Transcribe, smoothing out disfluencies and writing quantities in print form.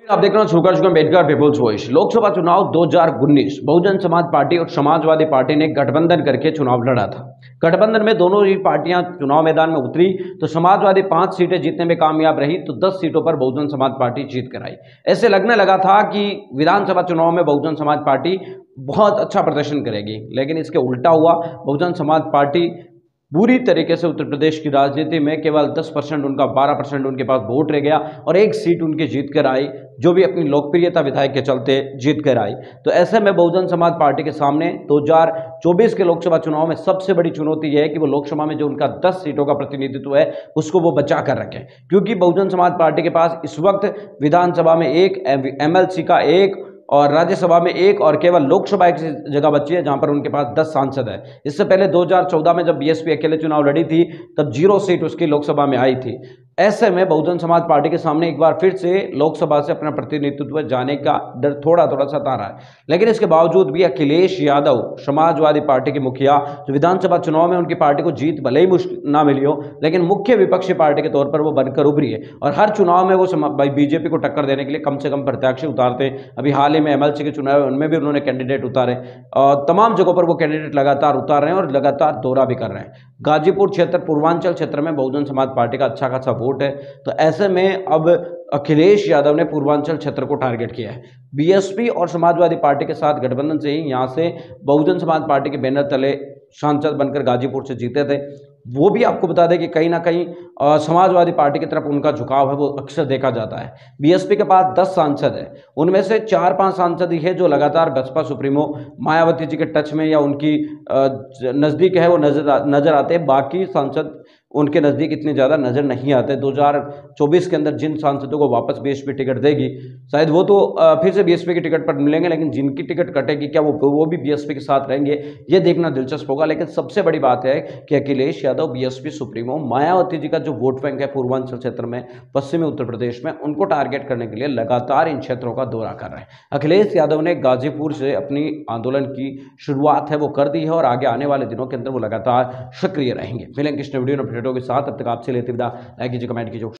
आप देख रहे हैं अम्बेडकर पीपुल्स वॉइस। लोकसभा चुनाव 2019 बहुजन समाज पार्टी और समाजवादी पार्टी ने गठबंधन करके चुनाव लड़ा था। गठबंधन में दोनों ही पार्टियां चुनाव मैदान में उतरी तो समाजवादी 5 सीटें जीतने में कामयाब रही तो 10 सीटों पर बहुजन समाज पार्टी जीत कर आई। ऐसे लगने लगा था कि विधानसभा चुनाव में बहुजन समाज पार्टी बहुत अच्छा प्रदर्शन करेगी, लेकिन इसके उल्टा हुआ। बहुजन समाज पार्टी पूरी तरीके से उत्तर प्रदेश की राजनीति में केवल 10% उनका 12% उनके पास वोट रह गया और एक सीट उनकी जीत कर आई, जो भी अपनी लोकप्रियता विधायक के चलते जीत कर आई। तो ऐसे में बहुजन समाज पार्टी के सामने 2024 के लोकसभा चुनाव में सबसे बड़ी चुनौती यह है कि वो लोकसभा में जो उनका 10 सीटों का प्रतिनिधित्व है उसको वो बचा कर रखें, क्योंकि बहुजन समाज पार्टी के पास इस वक्त विधानसभा में एक MLC का एक और राज्यसभा में एक और केवल लोकसभा एक जगह बची है जहां पर उनके पास 10 सांसद है। इससे पहले 2014 में जब BSP अकेले चुनाव लड़ी थी तब 0 सीट उसकी लोकसभा में आई थी। ऐसे में बहुजन समाज पार्टी के सामने एक बार फिर से लोकसभा से अपना प्रतिनिधित्व जाने का डर थोड़ा थोड़ा सता रहा है, लेकिन इसके बावजूद भी अखिलेश यादव समाजवादी पार्टी के मुखिया, जो विधानसभा चुनाव में उनकी पार्टी को जीत भले ही मुश्किल ना मिली हो, लेकिन मुख्य विपक्षी पार्टी के तौर पर वो बनकर उभरी है और हर चुनाव में वो BJP को टक्कर देने के लिए कम से कम प्रत्याशी उतारते हैं। अभी हाल ही में MLC के चुनाव उनमें भी उन्होंने कैंडिडेट उतारे और तमाम जगहों पर वो कैंडिडेट लगातार उतार रहे हैं और लगातार दौरा भी कर रहे हैं। गाजीपुर क्षेत्र, पूर्वांचल क्षेत्र में बहुजन समाज पार्टी का अच्छा खासा वोट है, तो ऐसे में अब अखिलेश यादव ने पूर्वांचल क्षेत्र को टारगेट किया है। BSP और समाजवादी पार्टी के साथ गठबंधन से ही यहां से बहुजन समाज पार्टी के बैनर तले सांसद बनकर गाजीपुर से जीते थे। वो भी आपको बता दें कि कहीं ना कहीं समाजवादी पार्टी की तरफ उनका झुकाव है, वो अक्सर देखा जाता है। BSP के पास 10 सांसद है, उनमें से 4-5 सांसद ही है जो लगातार बसपा सुप्रीमो मायावती जी के टच में या उनकी नज़दीक है, वो नजर आते हैं। बाकी सांसद उनके नज़दीक इतने ज़्यादा नज़र नहीं आते। 2024 के अंदर जिन सांसदों को वापस BSP टिकट देगी, शायद वो तो फिर से BSP की टिकट पर मिलेंगे, लेकिन जिनकी टिकट कटेगी क्या वो भी BSP के साथ रहेंगे, ये देखना दिलचस्प होगा। लेकिन सबसे बड़ी बात है कि अखिलेश यादव BSP सुप्रीमो मायावती जी का जो वोट बैंक है पूर्वांचल क्षेत्र में, पश्चिमी उत्तर प्रदेश में, उनको टारगेट करने के लिए लगातार इन क्षेत्रों का दौरा कर रहे हैं। अखिलेश यादव ने गाजीपुर से अपनी आंदोलन की शुरुआत है वो कर दी है और आगे आने वाले दिनों के अंदर वो लगातार सक्रिय रहेंगे। मिलेंगे किस वीडियो के साथ, तब तक आपसे लेते विदा। लाइक कीजिए, कमेंट कीजिए।